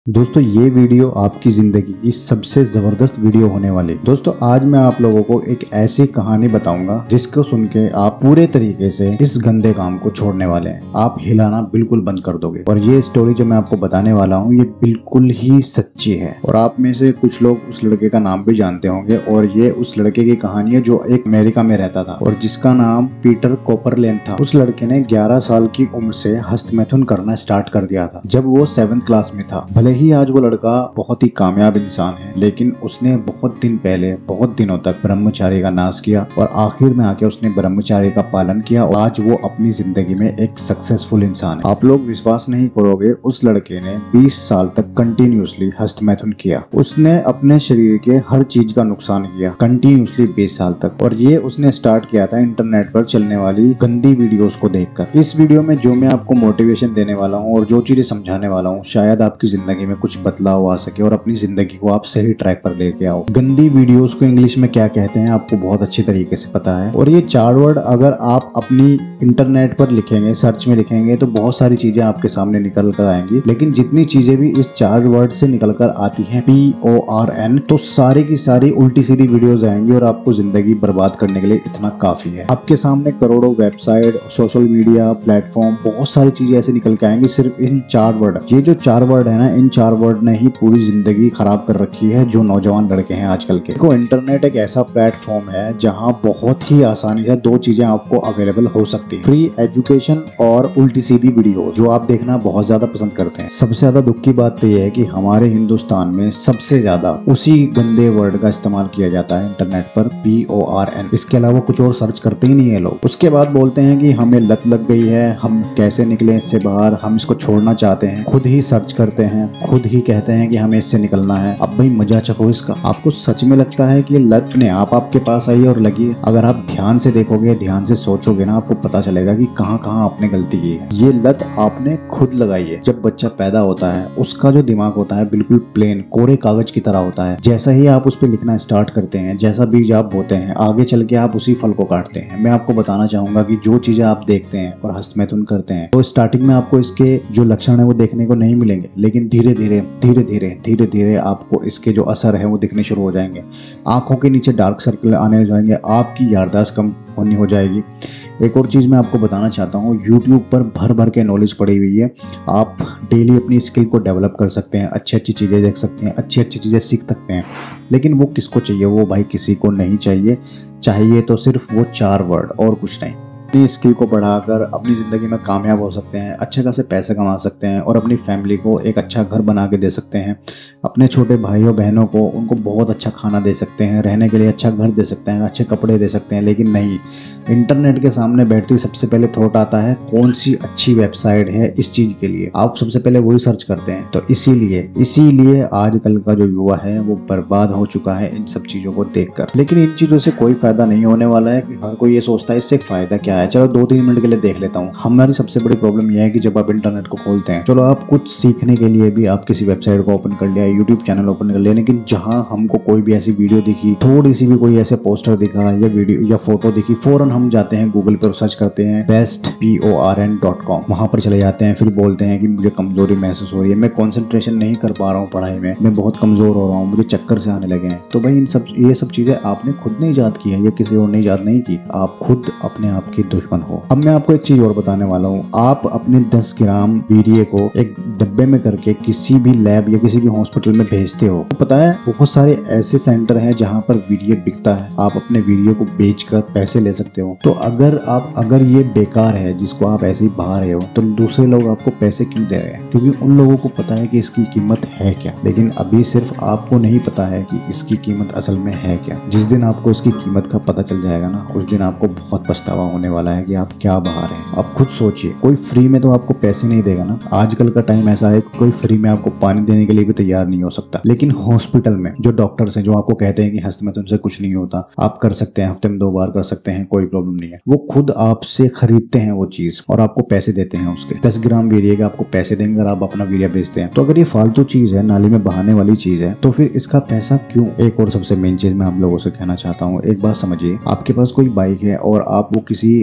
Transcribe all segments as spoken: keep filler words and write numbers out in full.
दोस्तों ये वीडियो आपकी जिंदगी की सबसे जबरदस्त वीडियो होने वाली है। दोस्तों आज मैं आप लोगों को एक ऐसी कहानी बताऊंगा जिसको सुन के आप पूरे तरीके से इस गंदे काम को छोड़ने वाले हैं। आप हिलाना बिल्कुल बंद कर दोगे। और ये स्टोरी जो मैं आपको बताने वाला हूँ ये बिल्कुल ही सच्ची है। और आप में से कुछ लोग उस लड़के का नाम भी जानते होंगे। और ये उस लड़के की कहानी है जो एक अमेरिका में रहता था और जिसका नाम पीटर कॉपरलेन था। उस लड़के ने ग्यारह साल की उम्र से हस्तमैथुन करना स्टार्ट कर दिया था जब वो सेवेंथ क्लास में था। भले ही आज वो लड़का बहुत ही कामयाब इंसान है, लेकिन उसने बहुत दिन पहले बहुत दिनों तक ब्रह्मचारी का नाश किया और आखिर में आके उसने ब्रह्मचारी का पालन किया और आज वो अपनी जिंदगी में एक सक्सेसफुल इंसान है। आप लोग विश्वास नहीं करोगे, उस लड़के ने बीस साल तक कंटिन्यूसली हस्तमैथुन किया। उसने अपने शरीर के हर चीज का नुकसान किया कंटिन्यूसली बीस साल तक। और ये उसने स्टार्ट किया था इंटरनेट पर चलने वाली गंदी वीडियोस को देखकर। इस वीडियो में जो मैं आपको मोटिवेशन देने वाला हूँ और जो चीजें समझाने वाला हूँ शायद आपकी जिंदगी में कुछ बदलाव आ सके और अपनी जिंदगी को आप सही ट्रैक पर लेके आओ। गंदी वीडियोस को इंग्लिश में क्या कहते हैं आपको बहुत अच्छी तरीके से पता है। और ये चार वर्ड अगर आप अपनी इंटरनेट पर लिखेंगे, सर्च में लिखेंगे, तो बहुत सारी चीजें आपके सामने निकल कर आएंगी। लेकिन जितनी चीजें भी इस चार वर्ड से निकल कर आती हैं पी ओ आर एन, तो सारी की सारी उल्टी सीधी वीडियोस आएंगी और आपको जिंदगी बर्बाद करने के लिए इतना काफी है। आपके सामने करोड़ों वेबसाइट, सोशल मीडिया प्लेटफॉर्म, बहुत सारी चीजें ऐसे निकल के आएंगी सिर्फ इन चार वर्ड। ये जो चार वर्ड है ना, इन चार वर्ड ने ही पूरी जिंदगी खराब कर रखी है जो नौजवान लड़के हैं आजकल के। देखो, इंटरनेट एक ऐसा प्लेटफॉर्म है जहां बहुत ही आसानी से दो चीजें आपको अवेलेबल हो सकती है, फ्री एजुकेशन और उल्टी सीधी वीडियो जो आप देखना बहुत ज्यादा पसंद करते हैं। सबसे ज्यादा दुख की बात तो यह है कि हमारे हिंदुस्तान में सबसे ज्यादा उसी गंदे वर्ड का इस्तेमाल किया जाता है इंटरनेट पर, पी ओ आर एन। इसके अलावा कुछ और सर्च करते ही नहीं है लोग। उसके बाद बोलते हैं कि हमें लत लग गई है, हम कैसे निकले इससे बाहर, हम इसको छोड़ना चाहते हैं। खुद ही सर्च करते हैं, खुद ही कहते हैं कि हमें इससे निकलना है। अब भाई मजा चखो इसका। आपको सच में लगता है कि ये लत ने आप आपके पास आई और लगी? अगर आप ध्यान से देखोगे, ध्यान से सोचोगे ना, आपको पता चलेगा कि कहां कहां आपने गलती की है। ये लत आपने खुद लगाई है। जब बच्चा पैदा होता है उसका जो दिमाग होता है बिल्कुल प्लेन कोरे कागज की तरह होता है। जैसा ही आप उस पर लिखना स्टार्ट करते हैं, जैसा बीज आप बोते हैं, आगे चल के आप उसी फल को काटते हैं। मैं आपको बताना चाहूंगा कि जो चीजें आप देखते हैं और हस्तमैथुन करते हैं तो स्टार्टिंग में आपको इसके जो लक्षण है वो देखने को नहीं मिलेंगे, लेकिन धीरे धीरे धीरे धीरे धीरे धीरे आपको इसके जो असर है वो दिखने शुरू हो जाएंगे। आंखों के नीचे डार्क सर्कल आने हो जाएंगे, आपकी याददाश्त कम होनी हो जाएगी। एक और चीज़ मैं आपको बताना चाहता हूँ, यूट्यूब पर भर भर के नॉलेज पड़ी हुई है। आप डेली अपनी स्किल को डेवलप कर सकते हैं, अच्छी अच्छी चीज़ें देख सकते हैं, अच्छी अच्छी चीज़ें सीख सकते हैं। लेकिन वो किसको चाहिए? वो भाई किसी को नहीं चाहिए। चाहिए तो सिर्फ वो चार वर्ड और कुछ नहीं। अपनी स्किल को बढ़ाकर अपनी ज़िंदगी में कामयाब हो सकते हैं, अच्छे खासे पैसे कमा सकते हैं और अपनी फैमिली को एक अच्छा घर बना के दे सकते हैं। अपने छोटे भाइयों बहनों को उनको बहुत अच्छा खाना दे सकते हैं, रहने के लिए अच्छा घर दे सकते हैं, अच्छे कपड़े दे सकते हैं। लेकिन नहीं, इंटरनेट के सामने बैठते सबसे पहले थॉट आता है कौन सी अच्छी वेबसाइट है इस चीज़ के लिए। आप सबसे पहले वही सर्च करते हैं। तो इसीलिए इसीलिए आजकल का जो युवा है वो बर्बाद हो चुका है इन सब चीज़ों को देखकर। लेकिन इन चीज़ों से कोई फ़ायदा नहीं होने वाला है कि हर कोई ये सोचता है इससे फ़ायदा क्या है। चलो दो तीन मिनट के लिए देख लेता हूँ। हमारी सबसे बड़ी प्रॉब्लम यह है कि जब आप इंटरनेट को खोलते हैं, चलो आप कुछ सीखने के लिए भी आप किसी वेबसाइट को ओपन कर लिया, यूट्यूब चैनल ओपन कर लिया, लेकिन जहां हमको कोई भी ऐसी वीडियो दिखी, थोड़ी सी भी कोई ऐसे पोस्टर दिखा या वीडियो या फोटो दिखी, फौरन हम जाते हैं गूगल पर सर्च करते हैं best P O R N dot com. वहां पर चले जाते हैं, फिर बोलते हैं कि मुझे कमजोरी महसूस हो रही है, मैं कॉन्सेंट्रेशन नहीं कर पा रहा हूँ पढ़ाई में, मैं बहुत कमजोर हो रहा हूँ, मुझे चक्कर से आने लगे हैं। तो भाई इन सब ये सब चीजें आपने खुद नहीं ईजाद की है, ये किसी और ने ईजाद नहीं की। आप खुद अपने आप के दुश्मन हो। अब मैं आपको एक चीज और बताने वाला हूँ। आप अपने दस ग्राम वीर्य को एक डब्बे में करके किसी भी लैब या किसी भी हॉस्पिटल में भेजते हो, तो पता है बहुत सारे ऐसे सेंटर हैं जहाँ पर वीर्य बिकता है। आप अपने वीर्य को बेचकर पैसे ले सकते हो। तो अगर आप अगर ये बेकार है जिसको आप ऐसे ही बहा रहे हो, तो दूसरे लोग आपको पैसे क्यों दे रहे हैं? क्योंकि उन लोगों को पता है कि इसकी कीमत है क्या। लेकिन अभी सिर्फ आपको नहीं पता है कि इसकी कीमत असल में है क्या। जिस दिन आपको इसकी कीमत का पता चल जाएगा ना, उस दिन आपको बहुत पछतावा होने वाला है कि आप क्या बहा रहे हैं। आप खुद सोचिए, कोई फ्री में तो आपको पैसे नहीं देगा ना। आजकल का टाइम ऐसा है कि कोई फ्री में आपको पानी देने के लिए भी तैयार नहीं हो सकता। लेकिन हॉस्पिटल में जो डॉक्टर्स हैं जो आपको कहते हैं कि हस्तमैथुन से कुछ नहीं होता, आप कर सकते हैं, हफ्ते में दो बार कर सकते हैं, कोई प्रॉब्लम नहीं है, वो खुद आपसे खरीदते हैं वो चीज और आपको पैसे देते हैं उसके। दस ग्राम वीर्य के आपको पैसे देंगे और आप अपना वीर्य बेचते हैं। तो अगर ये फालतू चीज है, नाली में बहाने वाली चीज है, तो फिर इसका पैसा क्यों? एक और सबसे मेन चीज मैं आप लोगों से कहना चाहता हूँ, एक बात समझिए, आपके पास कोई बाइक है और आप वो किसी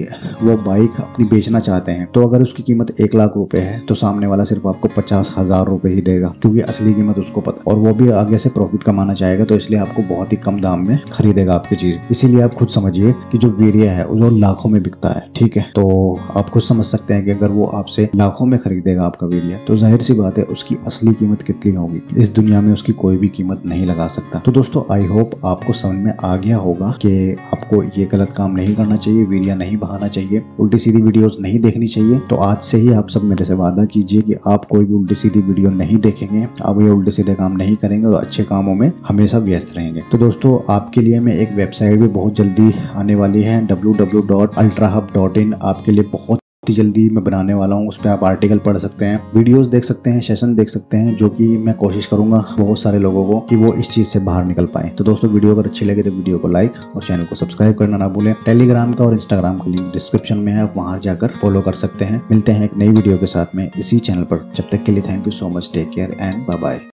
वो बाइक अपनी बेचना चाहते हैं तो अगर उसकी कीमत एक लाख रुपए है तो सामने वाला सिर्फ आपको पचास हजार रुपए ही देगा, क्योंकि असली कीमत उसको पता, और वो भी आगे से प्रॉफिट कमाना चाहेगा तो इसलिए आपको बहुत ही कम दाम में खरीदेगा आपकी चीज। इसीलिए आप खुद समझिए कि जो वीरिया है वो लाखों में बिकता है, ठीक है। तो आप खुद समझ सकते हैं कि अगर वो आपसे लाखों में खरीदेगा आपका वीरिया तो जाहिर सी बात है उसकी असली कीमत कितनी होगी, इस दुनिया में उसकी कोई भी कीमत नहीं लगा सकता। तो दोस्तों आई होप आपको समझ में आ गया होगा कि आपको ये गलत काम नहीं करना चाहिए, वीरिया नहीं बहाना चाहिए, उल्टी सीधी वीडियोस नहीं देखनी चाहिए। तो आज से ही आप सब मेरे से वादा कीजिए कि आप कोई भी उल्टी सीधी वीडियो नहीं देखेंगे, आप ये उल्टे सीधे काम नहीं करेंगे और अच्छे कामों में हमेशा व्यस्त रहेंगे। तो दोस्तों आपके लिए मैं एक वेबसाइट भी बहुत जल्दी आने वाली है, W W W dot ultra hub dot in, आपके लिए बहुत जल्दी मैं बनाने वाला हूँ। उस पर आप आर्टिकल पढ़ सकते हैं, वीडियोस देख सकते हैं, सेशन देख सकते हैं, जो कि मैं कोशिश करूंगा बहुत सारे लोगों को कि वो इस चीज से बाहर निकल पाए। तो दोस्तों वीडियो अगर अच्छी लगे तो वीडियो को लाइक और चैनल को सब्सक्राइब करना ना भूलें। टेलीग्राम का और इंस्टाग्राम का लिंक डिस्क्रिप्शन में है, आप वहां जाकर फॉलो कर सकते हैं। मिलते हैं एक नई वीडियो के साथ में इसी चैनल पर, जब तक के लिए thank you so much, take care and bye bye.